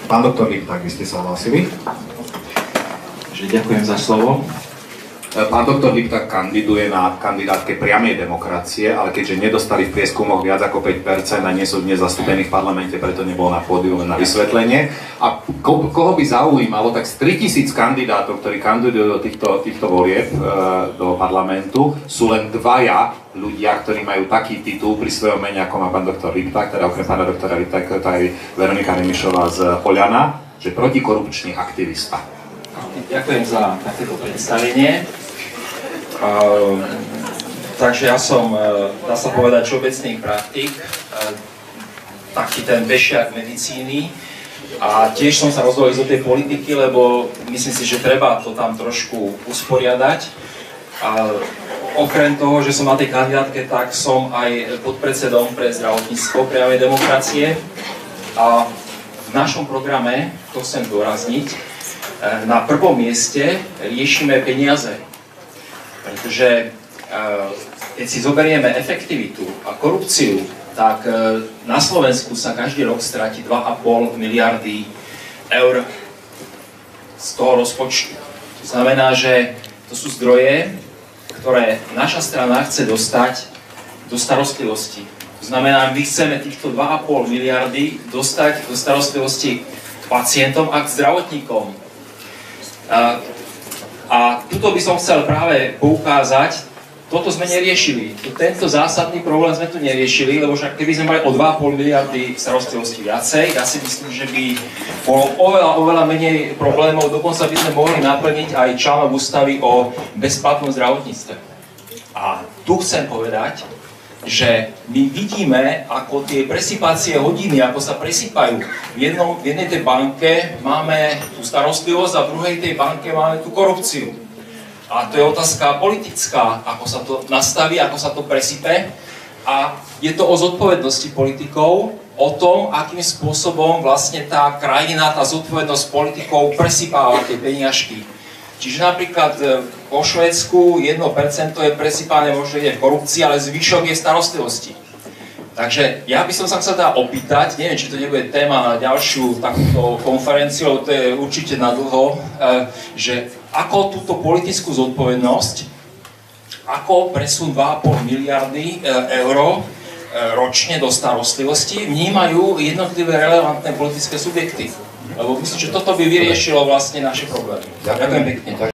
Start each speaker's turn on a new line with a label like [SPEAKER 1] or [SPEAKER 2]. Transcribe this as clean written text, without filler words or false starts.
[SPEAKER 1] Pán doktor Lipták, vy ste sa hlásili.
[SPEAKER 2] Ďakujem za slovo.
[SPEAKER 1] Pán doktor Lipták kandiduje na kandidátke priamej demokracie, ale keďže nedostali v prieskumoch viac ako 5% a nie sú dnes zastúpení v parlamente, preto nebol na pódiu na vysvetlenie. A koho by zaujímalo, tak z 3000 kandidátov, ktorí kandidujú do týchto volieb do parlamentu, sú len dvaja ľudia, ktorí majú taký titul pri svojom mene, ako má pán doktor Lipták, teda okrem pána doktora Liptáka, to aj Veronika Remišová z Oľana, že protikorupčný aktivista.
[SPEAKER 2] Ďakujem za takéto predstavenie. Takže ja som, dá sa povedať, všeobecný praktik, taký ten bešiak medicíny. A tiež som sa rozhodol ísť do tej politiky, lebo myslím si, že treba to tam trošku usporiadať. A okrem toho, že som na tej kandidátke, tak som aj podpredsedom pre zdravotníctvo priamej demokracie. A v našom programe, to chcem zdôrazniť, na prvom mieste riešime peniaze, pretože keď si zoberieme efektivitu a korupciu, tak na Slovensku sa každý rok stratí 2,5 miliardy eur z toho rozpočtu. To znamená, že to sú zdroje, ktoré naša strana chce dostať do starostlivosti. To znamená, my chceme týchto 2,5 miliardy dostať do starostlivosti k pacientom a k zdravotníkom. A tuto by som chcel práve poukázať, toto sme neriešili. Tento zásadný problém sme tu neriešili, lebo však keby sme mali o 2,5 miliardy starostlivosti viacej, ja si myslím, že by bolo oveľa menej problémov, dokonca by sme mohli naplniť aj článok ústavy o bezplatnom zdravotníctve. A tu chcem povedať, že my vidíme, ako tie presýpacie hodiny, ako sa presýpajú. V jednej tej banke máme tú starostlivosť a v druhej tej banke máme tú korupciu. A to je otázka politická, ako sa to nastaví, ako sa to presýpe. A je to o zodpovednosti politikov, o tom, akým spôsobom vlastne tá krajina, tá zodpovednosť politikov presýpáva tie peniažky. Čiže napríklad vo Švédsku 1% je presýpané možno v korupcii, ale zvyšok je starostlivosti. Takže ja by som sa chcel teda opýtať, neviem, či to nebude téma na ďalšiu takúto konferenciu, to je určite na dlho, že ako túto politickú zodpovednosť, ako presun 2,5 miliardy eur ročne do starostlivosti vnímajú jednotlivé relevantné politické subjekty. Lebo myslím, že toto by vyriešilo vlastne naše problémy. Ďakujem pekne.